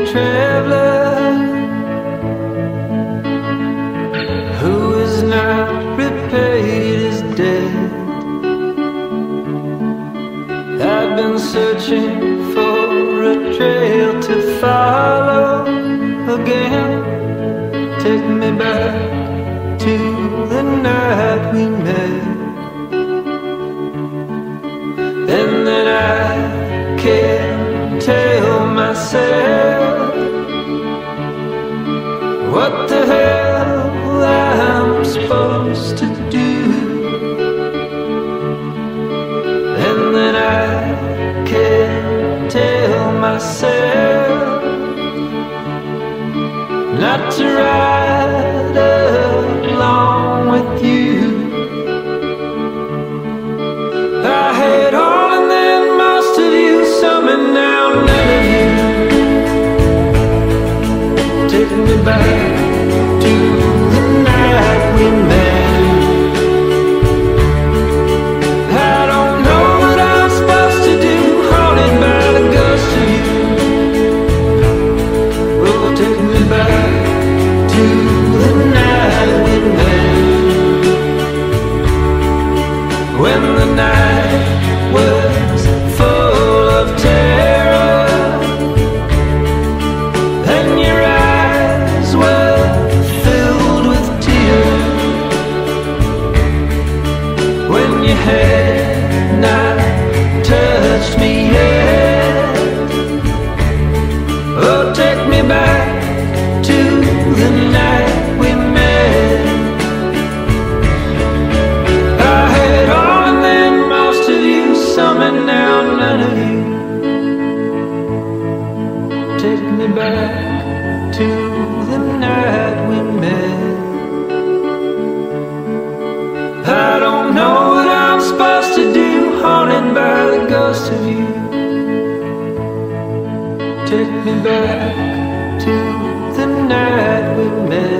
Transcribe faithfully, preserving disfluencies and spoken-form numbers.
traveler who is not repaid is dead. I've been searching for a trail to follow again. Take me back to the night we met, and then I can't tell myself what the hell I'm supposed to do. And then I can't tell myself not to ride along with you. I had all and then most of you, some and now none of you. Take me back to the night we met. I don't know what I'm supposed to do, haunted by the ghost of you. Oh, take me back to the night we met, when the night was full of terror and your eyes were filled with tears, when you had not touched me yet. Oh, take me back to the night we met. I had all and then most of you, some and now none of you. Take me back to the night we met. I don't know what I'm supposed to do, haunted by the ghost of you. Take me back to the night we met.